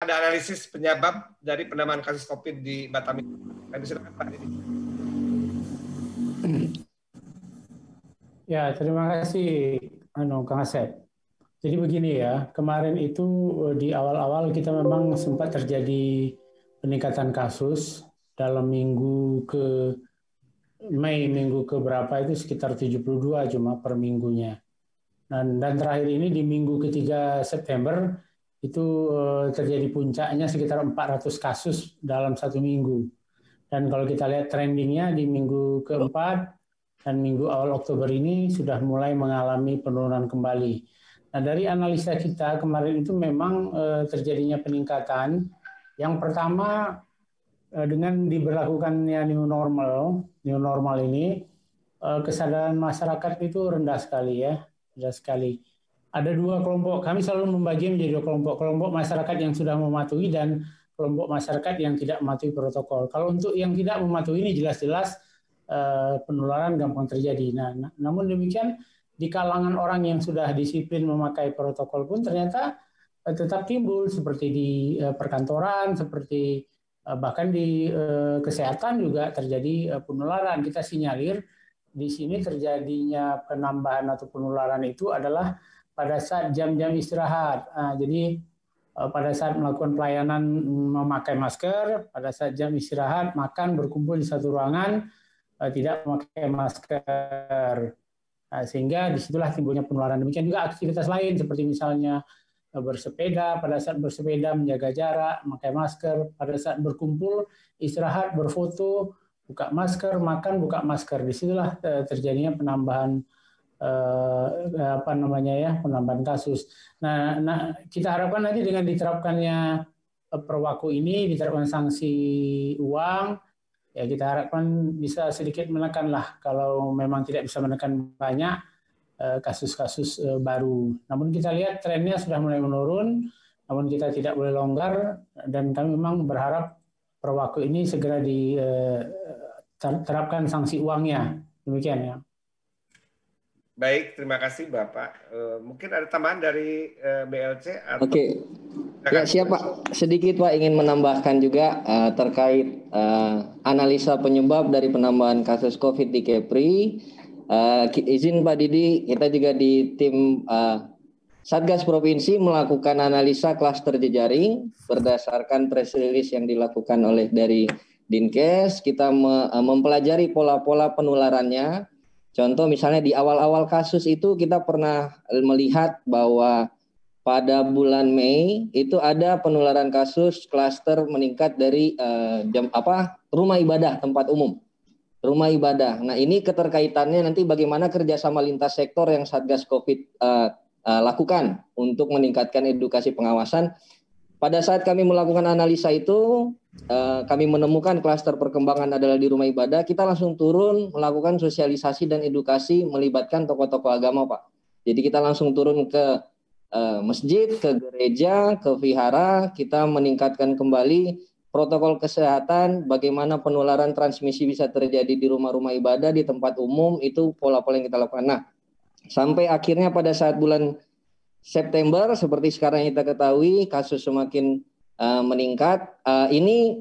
ada analisis penyebab dari penambahan kasus COVID di Batam. Kami silakan Pak Didi. Ya, terima kasih Kang Asep. Jadi begini ya, kemarin itu di awal-awal kita memang sempat terjadi peningkatan kasus dalam minggu ke minggu ke berapa itu sekitar 72 cuma per minggunya. Dan terakhir ini di minggu ketiga September itu terjadi puncaknya sekitar 400 kasus dalam satu minggu. Dan kalau kita lihat trendingnya di minggu keempat dan minggu awal Oktober ini sudah mulai mengalami penurunan kembali. Nah, dari analisa kita kemarin itu memang terjadinya peningkatan. Yang pertama dengan diberlakukannya new normal ini kesadaran masyarakat itu rendah sekali ya, rendah sekali. Ada dua kelompok, kami selalu membagi menjadi dua kelompok masyarakat yang sudah mematuhi dan kelompok masyarakat yang tidak mematuhi protokol. Kalau untuk yang tidak mematuhi ini jelas-jelas penularan gampang terjadi. Nah, namun demikian di kalangan orang yang sudah disiplin memakai protokol pun ternyata tetap timbul seperti di perkantoran, seperti bahkan di kesehatan juga terjadi penularan. Kita sinyalir di sini terjadinya penambahan atau penularan itu adalah pada saat jam-jam istirahat. Jadi pada saat melakukan pelayanan memakai masker, pada saat jam istirahat, makan, berkumpul di satu ruangan, tidak memakai masker. Sehingga disitulah timbulnya penularan. Demikian juga aktivitas lain seperti misalnya bersepeda, pada saat bersepeda menjaga jarak, memakai masker, pada saat berkumpul, istirahat, berfoto, buka masker, makan, buka masker. Disitulah terjadinya penambahan penambahan kasus. Nah, kita harapkan nanti dengan diterapkannya perwaku ini, diterapkan sanksi uang, ya kita harapkan bisa sedikit menekan lah kalau memang tidak bisa menekan banyak kasus-kasus baru. Namun kita lihat trennya sudah mulai menurun, namun kita tidak boleh longgar dan kami memang berharap perwaku ini segera diterapkan sanksi uangnya. Demikian ya. Baik, terima kasih Bapak. Mungkin ada tambahan dari BLC atau... Oke. Ya, siap Pak. Sedikit Pak ingin menambahkan juga terkait analisa penyebab dari penambahan kasus COVID di Kepri. Izin Pak Didi, kita juga di tim Satgas Provinsi melakukan analisa klaster jejaring berdasarkan press release yang dilakukan oleh dari Dinkes. Kita mempelajari pola-pola penularannya. Contoh misalnya di awal-awal kasus itu kita pernah melihat bahwa pada bulan Mei itu ada penularan kasus klaster meningkat dari rumah ibadah, tempat umum, rumah ibadah. Nah ini keterkaitannya nanti bagaimana kerjasama lintas sektor yang Satgas COVID lakukan untuk meningkatkan edukasi pengawasan. Pada saat kami melakukan analisa itu, kami menemukan klaster perkembangan adalah di rumah ibadah. Kita langsung turun melakukan sosialisasi dan edukasi melibatkan tokoh-tokoh agama, Pak. Jadi kita langsung turun ke masjid, ke gereja, ke vihara. Kita meningkatkan kembali protokol kesehatan, bagaimana penularan transmisi bisa terjadi di rumah-rumah ibadah, di tempat umum, itu pola-pola yang kita lakukan. Nah, sampai akhirnya pada saat bulan September, seperti sekarang yang kita ketahui, kasus semakin meningkat. Ini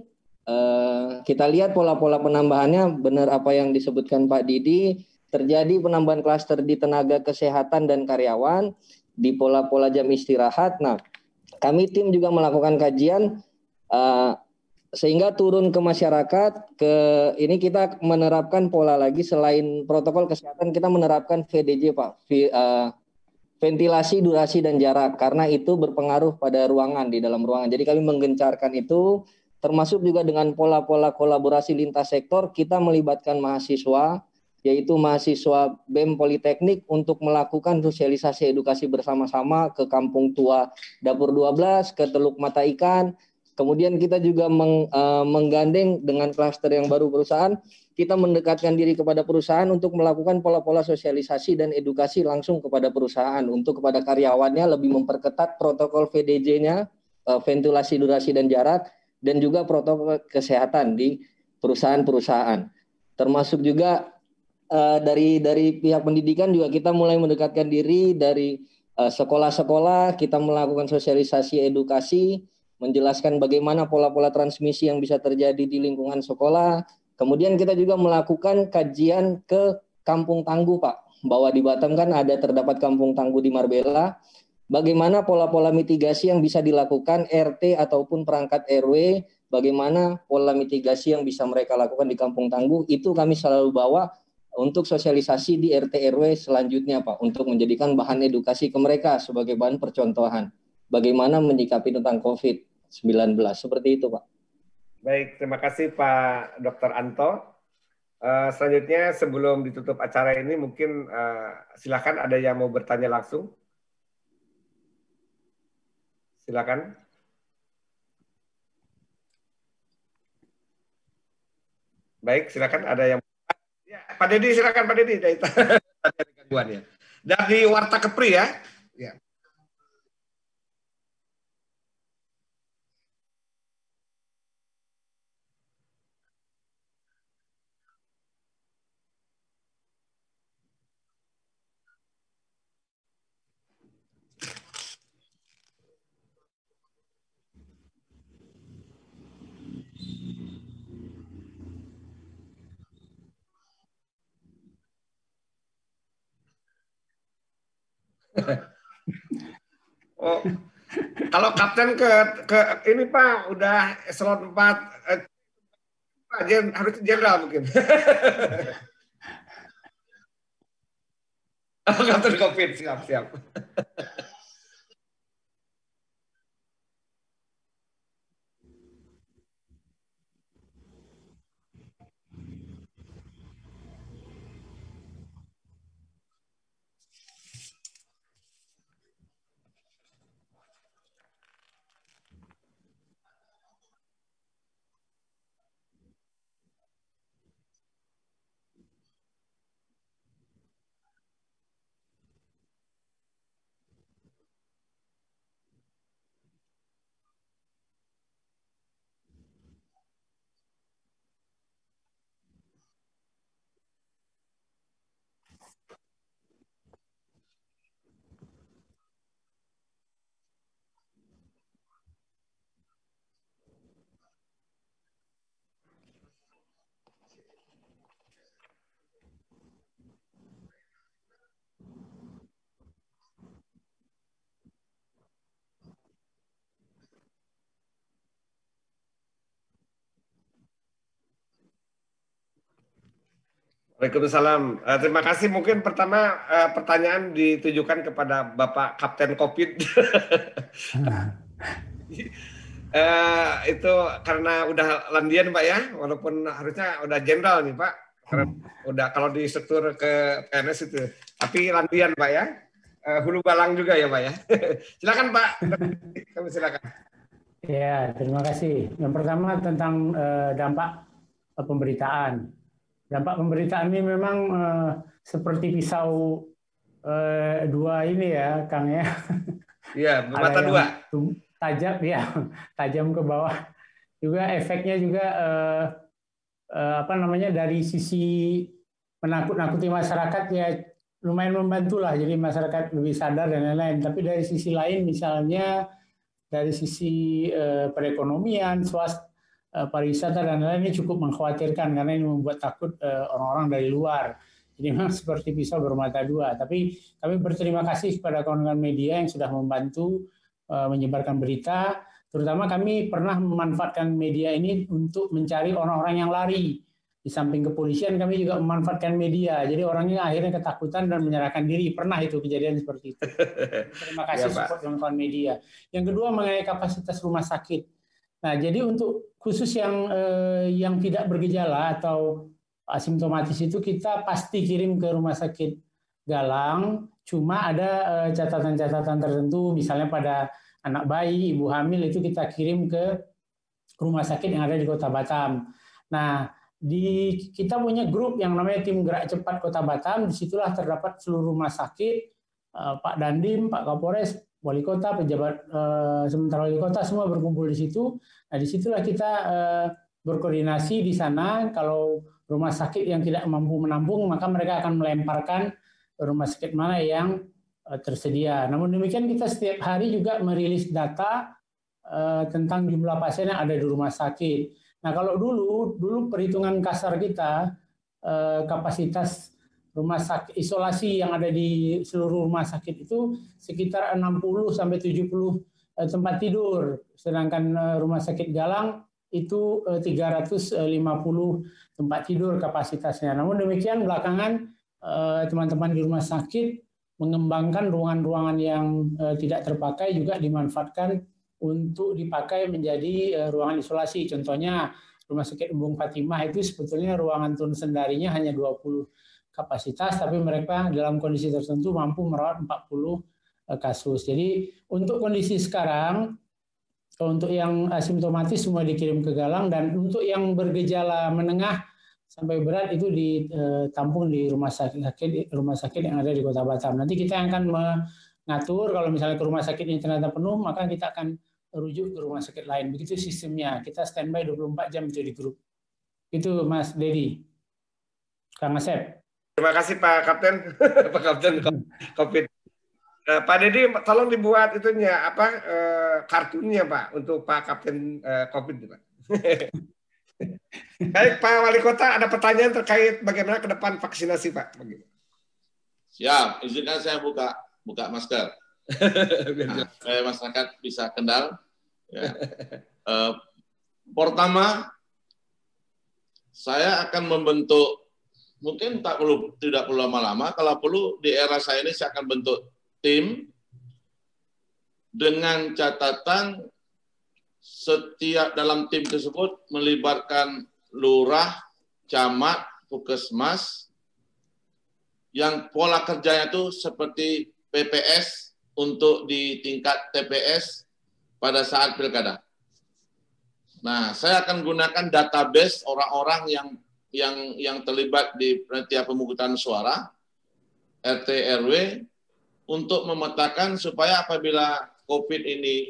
kita lihat pola-pola penambahannya, benar apa yang disebutkan Pak Didi, terjadi penambahan klaster di tenaga kesehatan dan karyawan, di pola-pola jam istirahat. Nah, kami tim juga melakukan kajian, sehingga turun ke masyarakat. Ini kita menerapkan pola lagi, selain protokol kesehatan, kita menerapkan VDJ Pak, ventilasi, durasi, dan jarak, karena itu berpengaruh pada ruangan, di dalam ruangan. Jadi kami menggencarkan itu, termasuk juga dengan pola-pola kolaborasi lintas sektor. Kita melibatkan mahasiswa, yaitu mahasiswa BEM Politeknik, untuk melakukan sosialisasi edukasi bersama-sama ke Kampung Tua Dapur 12, ke Teluk Mata Ikan. Kemudian kita juga menggandeng dengan klaster yang baru perusahaan. Kita mendekatkan diri kepada perusahaan untuk melakukan pola-pola sosialisasi dan edukasi langsung kepada perusahaan, untuk kepada karyawannya lebih memperketat protokol VDJ-nya, ventilasi, durasi, dan jarak, dan juga protokol kesehatan di perusahaan-perusahaan. Termasuk juga dari pihak pendidikan juga kita mulai mendekatkan diri dari sekolah-sekolah, kita melakukan sosialisasi edukasi menjelaskan bagaimana pola-pola transmisi yang bisa terjadi di lingkungan sekolah. Kemudian kita juga melakukan kajian ke Kampung Tangguh, Pak. Bahwa di Batam kan terdapat Kampung Tangguh di Marbella. Bagaimana pola-pola mitigasi yang bisa dilakukan RT ataupun perangkat RW, bagaimana pola mitigasi yang bisa mereka lakukan di Kampung Tangguh, itu kami selalu bawa untuk sosialisasi di RT RW selanjutnya, Pak, untuk menjadikan bahan edukasi ke mereka sebagai bahan percontohan. Bagaimana menyikapi tentang COVID-19. Seperti itu, Pak. Baik, terima kasih Pak Dr. Anto. Selanjutnya sebelum ditutup acara ini mungkin silakan ada yang mau bertanya langsung. Silakan. Baik, silakan ada yang ya, Pak Dedi silakan Pak Dedi. Ada gangguan ya. Dari Warta Kepri ya. Ya. Oh, kalau kapten ke ini Pak udah eselon 4 Pak, harus jenderal mungkin. Oh, kapten COVID, siap. Waalaikumsalam. Terima kasih. Mungkin pertama pertanyaan ditujukan kepada Bapak Kapten COVID. Itu karena udah landian Pak ya, walaupun harusnya udah jenderal nih Pak. Karena udah kalau di struktur ke PNS itu. Tapi landian Pak ya. Hulu balang juga ya Pak ya. Silakan Pak. Kami silakan. Ya, terima kasih. Yang pertama tentang dampak pemberitaan. Dampak pemberitaan ini memang seperti pisau dua ini ya, Kang ya. Iya, mata dua. Tajam ya, tajam ke bawah. Juga efeknya juga dari sisi menakut-nakuti masyarakat ya lumayan membantu lah. Jadi masyarakat lebih sadar dan lain-lain. Tapi dari sisi lain misalnya dari sisi perekonomian, swasta, pariwisata dan lain-lain ini cukup mengkhawatirkan karena ini membuat takut orang-orang dari luar. Jadi memang seperti pisau bermata dua. Tapi kami berterima kasih kepada kawan-kawan media yang sudah membantu menyebarkan berita. Terutama kami pernah memanfaatkan media ini untuk mencari orang-orang yang lari. Di samping kepolisian kami juga memanfaatkan media. Jadi orangnya akhirnya ketakutan dan menyerahkan diri. Pernah itu kejadian seperti itu. Terima kasih ya, support kawan-kawan media. Yang kedua mengenai kapasitas rumah sakit. Nah, jadi untuk khusus yang tidak bergejala atau asimptomatis itu kita pasti kirim ke rumah sakit Galang. Cuma ada catatan-catatan tertentu, misalnya pada anak bayi, ibu hamil itu kita kirim ke rumah sakit yang ada di Kota Batam. Nah, kita punya grup yang namanya Tim Gerak Cepat Kota Batam. Disitulah terdapat seluruh rumah sakit, Pak Dandim, Pak Kapolres, Wali Kota, pejabat sementara Wali Kota semua berkumpul di situ. Nah, disitulah kita berkoordinasi di sana. Kalau rumah sakit yang tidak mampu menampung, maka mereka akan melemparkan rumah sakit mana yang tersedia. Namun demikian kita setiap hari juga merilis data tentang jumlah pasien yang ada di rumah sakit. Nah, kalau dulu perhitungan kasar kita, kapasitas rumah sakit isolasi yang ada di seluruh rumah sakit itu sekitar 60 sampai 70 tempat tidur, sedangkan rumah sakit Galang itu 350 tempat tidur kapasitasnya. Namun demikian belakangan teman-teman di rumah sakit mengembangkan ruangan-ruangan yang tidak terpakai juga dimanfaatkan untuk dipakai menjadi ruangan isolasi. Contohnya Rumah Sakit Embung Fatimah itu sebetulnya ruangan turun sendarinya hanya 20 kapasitas, tapi mereka dalam kondisi tertentu mampu merawat 40 kasus. Jadi untuk kondisi sekarang, untuk yang asimptomatis semua dikirim ke Galang, dan untuk yang bergejala menengah sampai berat itu ditampung di rumah sakit yang ada di Kota Batam. Nanti kita akan mengatur kalau misalnya ke rumah sakit ini ternyata penuh, maka kita akan rujuk ke rumah sakit lain. Begitu sistemnya. Kita standby 24 jam itu di grup. Itu Mas Dedi. Kang Asep. Terima kasih Pak Kapten. Pak Kapten COVID. Pak Dedi, tolong dibuat itunya kartunnya Pak untuk Pak Kapten COVID Pak. Baik Pak Wali Kota, ada pertanyaan terkait bagaimana ke depan vaksinasi Pak? Siap, izinkan saya buka masker. Supaya masyarakat bisa kendal. Ya. Pertama, saya akan membentuk, mungkin tidak perlu lama-lama, kalau perlu di era saya ini saya akan bentuk tim dengan catatan setiap dalam tim tersebut melibatkan lurah, camat, puskesmas, yang pola kerjanya itu seperti PPS untuk di tingkat TPS pada saat pilkada. Nah, saya akan gunakan database orang-orang yang terlibat di panitia pemungutan suara, RT RW, untuk memetakan supaya apabila COVID ini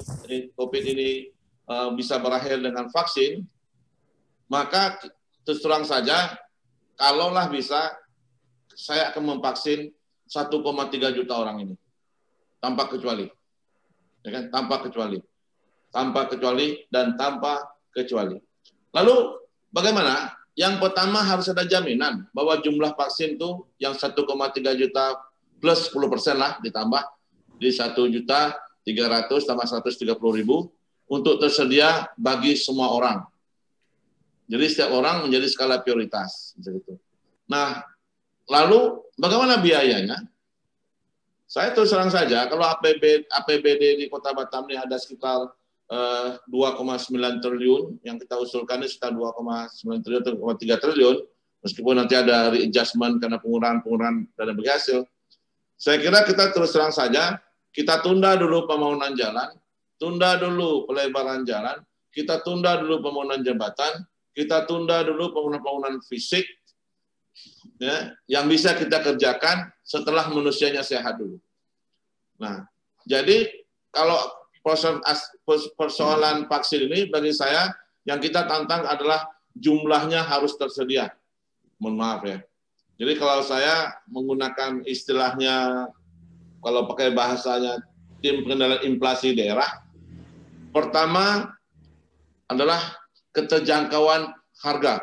bisa berakhir dengan vaksin, maka terus terang saja, kalaulah bisa, saya akan memvaksin 1,3 juta orang ini, tanpa kecuali, ya kan? Tanpa kecuali dan tanpa kecuali. Lalu bagaimana? Yang pertama harus ada jaminan bahwa jumlah vaksin itu yang 1,3 juta plus 10% lah ditambah di 1.300.000 tambah 130.000 untuk tersedia bagi semua orang. Jadi setiap orang menjadi skala prioritas. Nah, lalu bagaimana biayanya? Saya terus terang saja, kalau APBD di Kota Batam ini ada sekitar 2,9 triliun, yang kita usulkan ini sekitar 2,9 triliun atau 2,3 triliun, meskipun nanti ada readjustment karena pengurangan dana bagi hasil. Saya kira kita terus terang saja, kita tunda dulu pembangunan jalan, tunda dulu pelebaran jalan, kita tunda dulu pembangunan jembatan, kita tunda dulu pembangunan fisik, ya, yang bisa kita kerjakan setelah manusianya sehat dulu. Nah, jadi kalau persoalan vaksin ini bagi saya yang kita tantang adalah jumlahnya harus tersedia. Mohon maaf ya. Jadi kalau saya menggunakan istilahnya, kalau pakai bahasanya tim pengendalian inflasi daerah, pertama adalah keterjangkauan harga.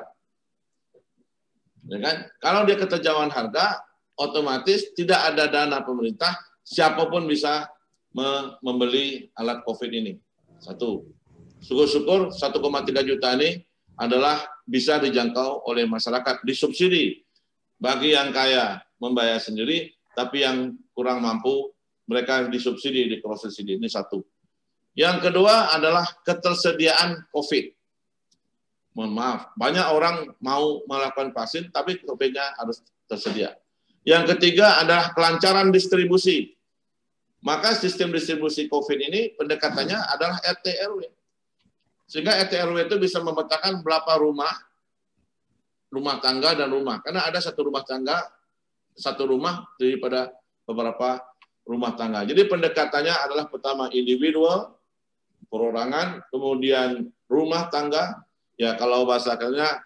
Ya kan? Kalau dia keterjangkauan harga, otomatis tidak ada dana pemerintah, siapapun bisa membeli alat COVID ini. Satu. Syukur-syukur 1,3 juta ini adalah bisa dijangkau oleh masyarakat, disubsidi. Bagi yang kaya membayar sendiri, tapi yang kurang mampu mereka disubsidi di proses ini. Ini satu. Yang kedua adalah ketersediaan COVID. Mohon maaf, banyak orang mau melakukan vaksin, tapi COVID-nya harus tersedia. Yang ketiga adalah kelancaran distribusi. Maka sistem distribusi COVID ini pendekatannya adalah RT RW. Sehingga RT RW itu bisa memetakan berapa rumah tangga dan rumah. Karena ada satu rumah tangga, satu rumah daripada beberapa rumah tangga. Jadi pendekatannya adalah pertama individual, perorangan, kemudian rumah tangga, ya kalau bahasanya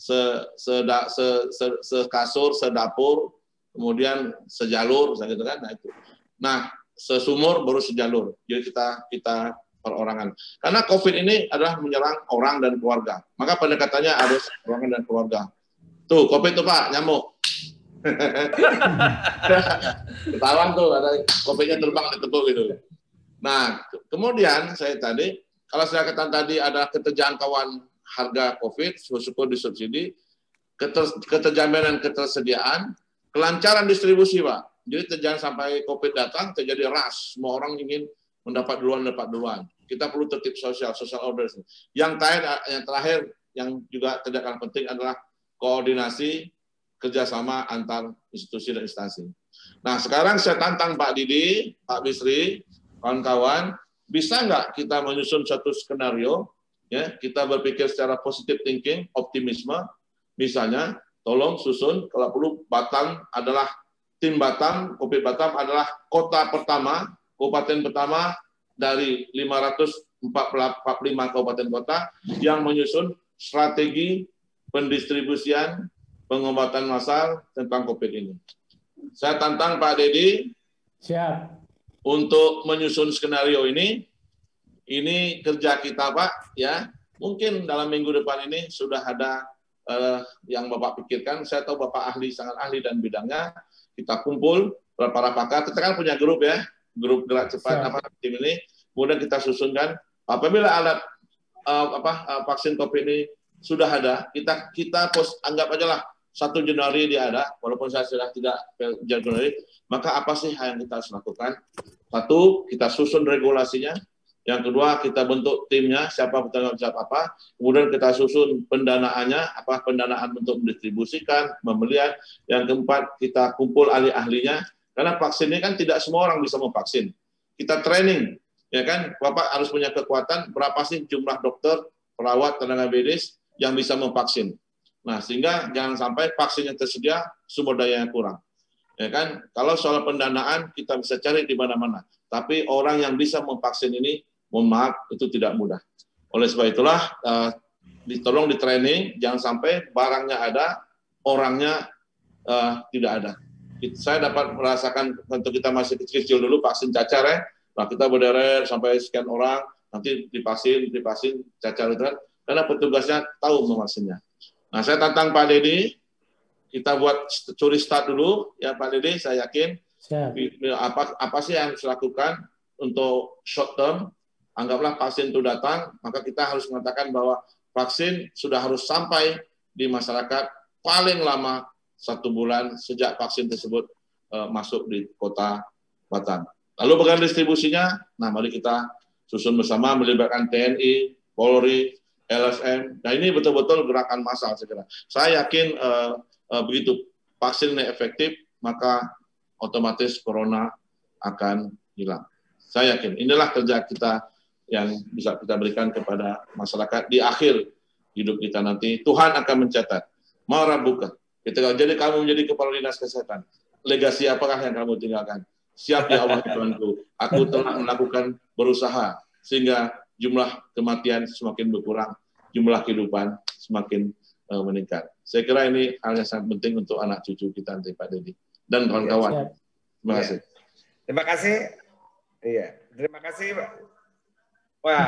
sekasur, sedapur, kemudian sejalur, gitu kan. Nah itu. Nah, sesumur baru sejalur. Jadi kita perorangan. Karena COVID ini adalah menyerang orang dan keluarga. Maka pendekatannya harus perorangan dan keluarga. Tuh, COVID tuh Pak, nyamuk. Ketahuan tuh, ada COVID-nya terbang di tepuk gitu. Nah, kemudian saya tadi, kalau saya katakan tadi ada keterjangkauan harga COVID, syukur disubsidi, keterjaminan ketersediaan, kelancaran distribusi, Pak. Jadi jangan sampai COVID datang, terjadi rush. Semua orang ingin mendapat duluan. Kita perlu tertib social order. Yang terakhir, yang juga tidak kalah penting adalah koordinasi kerjasama antar institusi dan instansi. Nah, sekarang saya tantang Pak Didi, Pak Bisri, kawan-kawan, bisa nggak kita menyusun satu skenario, ya, kita berpikir secara positive thinking, optimisme, misalnya, tolong susun, kalau perlu Batam adalah, tim Batam, COVID Batam adalah kota pertama, kabupaten pertama dari 545 kabupaten kota yang menyusun strategi pendistribusian pengobatan massal tentang COVID ini. Saya tantang Pak Dedi. Siap. Untuk menyusun skenario ini kerja kita Pak, ya. Mungkin dalam minggu depan ini sudah ada yang Bapak pikirkan. Saya tahu Bapak sangat ahli dan bidangnya. Kita kumpul para pakar. Kita kan punya grup ya, grup gerak cepat tim ini. Kemudian kita susunkan apabila alat vaksin COVID ini sudah ada, kita anggap aja lah 1 Januari dia ada, walaupun saya sudah tidak Januari, maka apa sih yang kita harus lakukan? Satu, kita susun regulasinya. Yang kedua, kita bentuk timnya, siapa bertanggung jawab apa. Kemudian kita susun pendanaannya, apa pendanaan untuk mendistribusikan, pembelian. Yang keempat, kita kumpul ahli-ahlinya. Karena vaksin ini kan tidak semua orang bisa memvaksin. Kita training, ya kan? Bapak harus punya kekuatan, berapa sih jumlah dokter, perawat, tenaga medis yang bisa memvaksin. Nah, sehingga jangan sampai vaksin yang tersedia, sumber daya yang kurang. Ya kan? Kalau soal pendanaan, kita bisa cari di mana-mana. Tapi orang yang bisa memvaksin ini, mohon maaf, itu tidak mudah. Oleh sebab itulah, tolong di training, jangan sampai barangnya ada, orangnya tidak ada. Saya dapat merasakan, waktu kita masih kecil-kecil dulu, vaksin cacar ya, nah kita berderet sampai sekian orang, nanti divaksin, cacar itu kan, karena petugasnya tahu memvaksinnya. Nah, saya tantang Pak Dedi, kita buat curi start dulu, ya Pak Dedi, saya yakin, apa sih yang harus dilakukan untuk short term. Anggaplah vaksin itu datang, maka kita harus mengatakan bahwa vaksin sudah harus sampai di masyarakat paling lama 1 bulan sejak vaksin tersebut masuk di kota Batam. Lalu bagaimana distribusinya? Nah, mari kita susun bersama, melibatkan TNI, Polri, LSM. Nah, ini betul-betul gerakan massal saya kira. Saya yakin begitu vaksin ini efektif, maka otomatis corona akan hilang. Saya yakin inilah kerja kita yang bisa kita berikan kepada masyarakat di akhir hidup kita nanti. Tuhan akan mencatat. Marabuka. Jadi kamu menjadi kepala dinas kesehatan. Legasi apakah yang kamu tinggalkan? Siap ya Allah Tuhanku. Aku telah melakukan berusaha sehingga jumlah kematian semakin berkurang, jumlah kehidupan semakin meningkat. Saya kira ini hal yang sangat penting untuk anak cucu kita nanti Pak Dedi dan kawan-kawan. Terima kasih. Terima kasih. Iya, terima kasih Pak. Wah.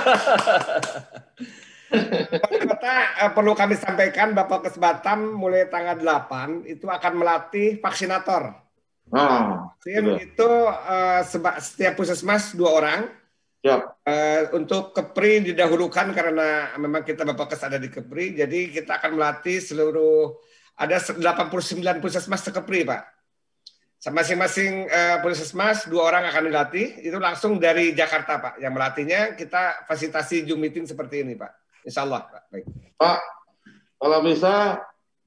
Kota perlu kami sampaikan Bapak Kes Batam mulai tanggal 8 itu akan melatih vaksinator. Itu setiap puskesmas 2 orang. Untuk Kepri didahulukan karena memang kita Bapak Kes ada di Kepri, jadi kita akan melatih seluruh ada 89 puskesmas se-Kepri, Pak. Masing-masing puskesmas 2 orang akan dilatih, itu langsung dari Jakarta, Pak. Yang melatihnya kita fasilitasi Zoom meeting seperti ini, Pak. Insya Allah, Pak. Baik. Pak, kalau bisa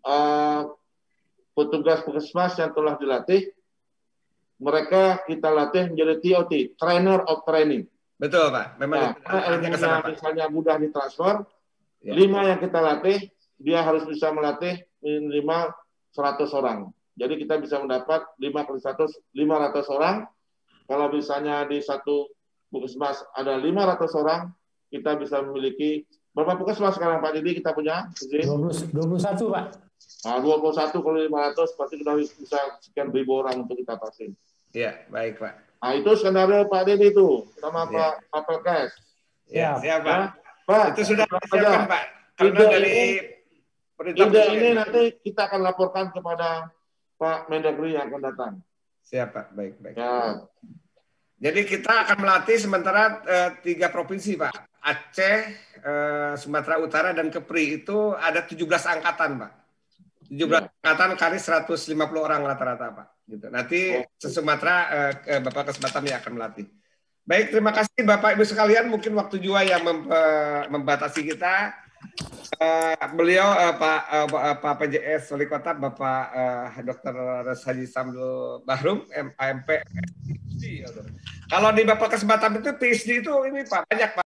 petugas puskesmas yang telah dilatih, mereka kita latih menjadi TOT, Trainer of Training. Betul, Pak. Memang ilmunya misalnya mudah ditransfer, 5 yang kita latih, dia harus bisa melatih minimal 100 orang. Jadi kita bisa mendapat 5 kali 100, 500 orang. Kalau misalnya di satu puskesmas ada 500 orang, kita bisa memiliki berapa puskesmas sekarang Pak Didi kita punya? 21, Pak. Nah, 21 kali 500 pasti kita bisa sekian ribu orang untuk kita vaksin. Iya, baik Pak. Nah, itu skenario Pak Dedi itu sama Ya. Pak Pelkes. Ya, siap, Pak. Nah, Pak, Itu sudah tenang disiapkan, saja. Pak. Karena Ide dari perintah Ide presiden. ini nanti kita akan laporkan kepada Pak Mendagri yang akan datang. Siap, Pak. Baik, baik. Ya. Jadi kita akan melatih sementara 3 provinsi, Pak. Aceh, Sumatera Utara, dan Kepri. Itu ada 17 angkatan, Pak. 17 angkatan kali 150 orang rata-rata, Pak. Gitu. Nanti se-Sumatera Bapak Kesempatan yang akan melatih. Baik, terima kasih Bapak Ibu sekalian. Mungkin waktu juga yang membatasi kita. Beliau Pak PJS Wali Kota, Bapak Dr. Haji Samsul Bahrum, AMP. Kalau di Bapak Kesempatan itu PhD itu ini Pak banyak Pak.